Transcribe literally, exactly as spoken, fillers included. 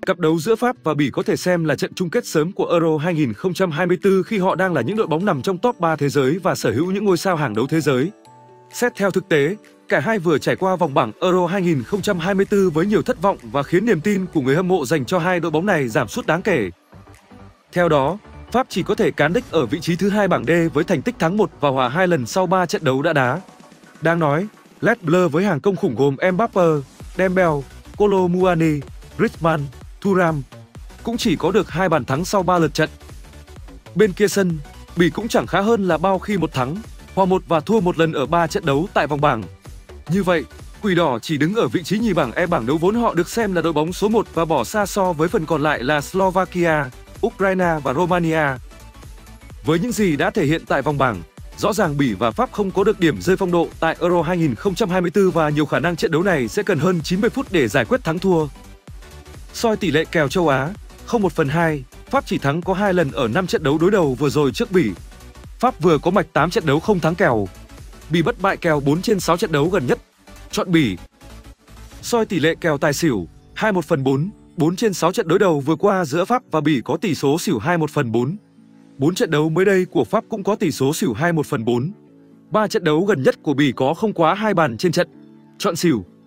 Cặp đấu giữa Pháp và Bỉ có thể xem là trận chung kết sớm của Euro hai nghìn không trăm hai mươi tư khi họ đang là những đội bóng nằm trong top ba thế giới và sở hữu những ngôi sao hàng đấu thế giới. Xét theo thực tế, cả hai vừa trải qua vòng bảng Euro hai nghìn không trăm hai mươi tư với nhiều thất vọng và khiến niềm tin của người hâm mộ dành cho hai đội bóng này giảm sút đáng kể. Theo đó, Pháp chỉ có thể cán đích ở vị trí thứ hai bảng D với thành tích thắng một và hòa hai lần sau ba trận đấu đã đá. Đáng nói, Les Bleus với hàng công khủng gồm Mbappé, Dembele, Kolo Muani, Griezmann, Thuram cũng chỉ có được hai bàn thắng sau ba lượt trận. Bên kia sân, Bỉ cũng chẳng khá hơn là bao khi một thắng, hòa một và thua một lần ở ba trận đấu tại vòng bảng. Như vậy, Quỷ đỏ chỉ đứng ở vị trí nhì bảng E, bảng đấu vốn họ được xem là đội bóng số một và bỏ xa so với phần còn lại là Slovakia, Ukraine và Romania. Với những gì đã thể hiện tại vòng bảng, rõ ràng Bỉ và Pháp không có được điểm rơi phong độ tại Euro hai nghìn không trăm hai mươi tư và nhiều khả năng trận đấu này sẽ cần hơn chín mươi phút để giải quyết thắng thua. Soi tỷ lệ kèo châu Á, không một phần hai, Pháp chỉ thắng có hai lần ở năm trận đấu đối đầu vừa rồi trước Bỉ. Pháp vừa có mạch tám trận đấu không thắng kèo. Bỉ bất bại kèo bốn trên sáu trận đấu gần nhất. Chọn Bỉ. Soi tỷ lệ kèo tài xỉu, hai một phần bốn, bốn trên sáu trận đối đầu vừa qua giữa Pháp và Bỉ có tỷ số xỉu hai một phần bốn. bốn trận đấu mới đây của Pháp cũng có tỷ số xỉu hai một phần bốn. ba trận đấu gần nhất của Bỉ có không quá hai bàn trên trận. Chọn xỉu.